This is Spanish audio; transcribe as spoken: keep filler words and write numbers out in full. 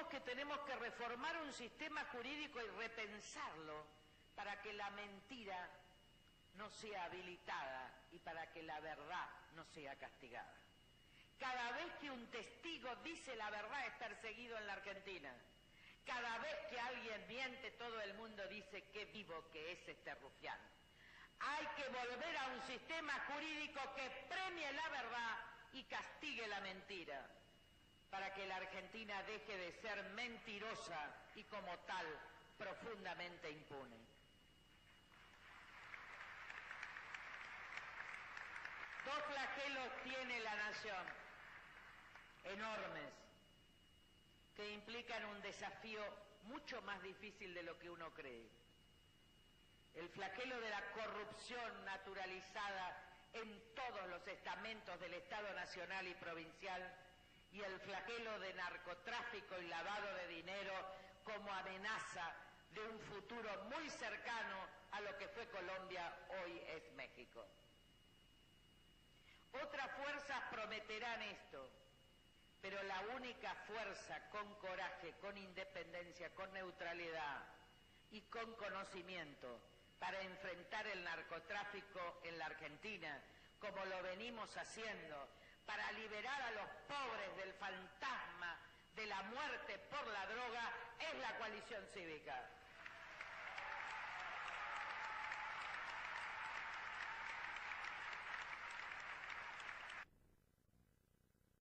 creemos que tenemos que reformar un sistema jurídico y repensarlo para que la mentira no sea habilitada y para que la verdad no sea castigada. Cada vez que un testigo dice la verdad es perseguido en la Argentina. Cada vez que alguien miente, todo el mundo dice qué vivo que es este rufián. Hay que volver a un sistema jurídico que premie la verdad y castigue la mentira, para que la Argentina deje de ser mentirosa y como tal profundamente impune. Dos flagelos tiene la nación, enormes, que implican un desafío mucho más difícil de lo que uno cree. El flagelo de la corrupción naturalizada en todos los estamentos del Estado nacional y provincial, y el flagelo de narcotráfico y lavado de dinero como amenaza de un futuro muy cercano a lo que fue Colombia, hoy es México. Otras fuerzas prometerán esto, pero la única fuerza con coraje, con independencia, con neutralidad y con conocimiento para enfrentar el narcotráfico en la Argentina, como lo venimos haciendo, para liberar a los pobres del fantasma de la muerte por la droga, es la coalición cívica.